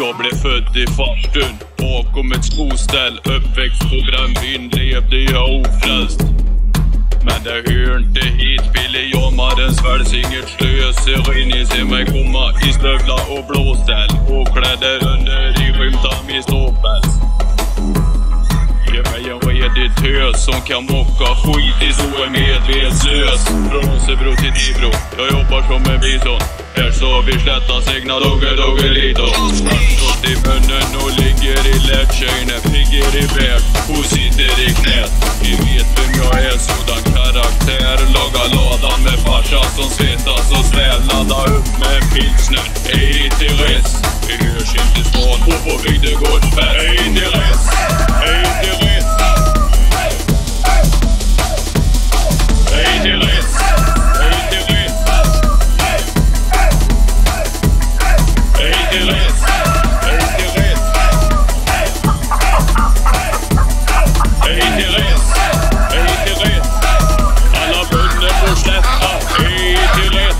Jag blev född i farstun bakom ett skoställ. Uppväxt på brännvin, levde jag ofrälst. Men det hör inte hit, Billy Jamarens välsignet slöser in i sig mig komma i stövla och blåställ och kläder under i skymta min ståpäls. Ge mig en redig tös som kan mocka skit i så är medvetslös. Från Osebro till Tibro, jag jobbar som en bison. Här så vi slättas egna doggelito. Svartåt i munnen och ligger i lättköjne. Ligger i väg och sitter i knät. Ni vet vem jag är, sådan karaktär. Laga ladan med farsa som svettas och svällada upp med en pilsner. Hej till res, vi hörs inte i stan och på bygdegårdsfest. Hej till res, hej till res. Hej till res, hej till res. Hej till res, hej till res. Hej till res, hej till res. Alla bönder får släppa, hej till res.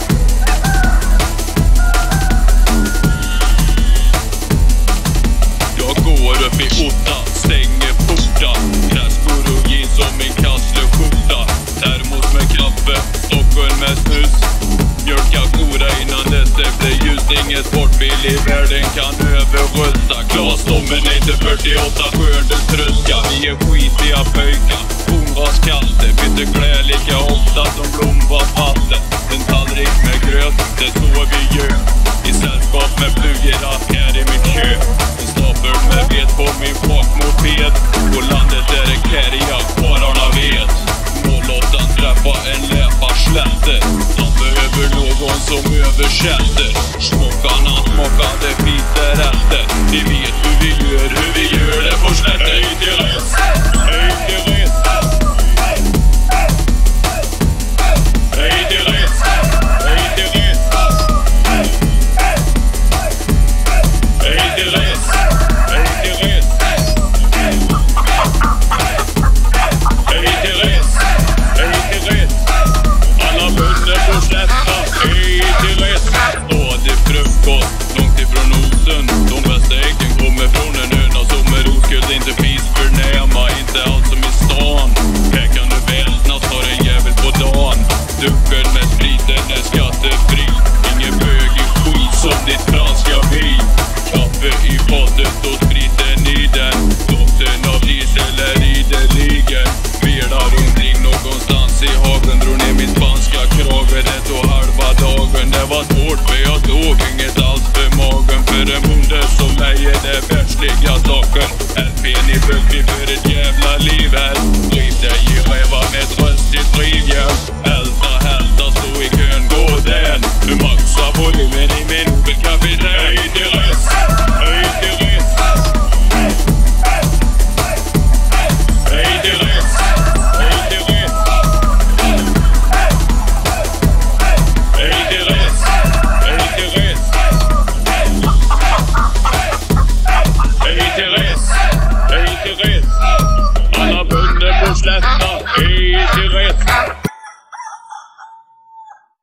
Jag går upp i Otta, stänger portar. Kräskor och jeans som min kasslerskjorta. Termos med kaffe, Stockholm med snus. Mjölka kora innan det blir ljus. Inget sportbil i världen kan överrösta. Glasdommen är inte 48 skördens tröska. Vi är skitiga pöjka, bonras kalte. Byter klä lika ofta som blomvapatten. En tallrik med gröt, det är så vi gör. I sällskap med flugera här i mitt kök. En stapel med vet på min bakmoped. På landet är det kärriga, kvararna vet. 08 träffa en läparslätte. De behöver någon som översätter. Smockarna smockade skiter efter. Vi vet hur vi gör det på slätten. Hej till res, hej till res. Hej till res, hej till res. Hej till res, hej till res. Hej till res, hej till res. Alla bönder får släppa, hej till res. Stadig frukost, långt ifrån osen. De bästa äggen kommer från en höna som är oskuld. Inte fis förnäma, inte allt som i stan. Här kan du väl snart ha en jävel på dagen. Ducker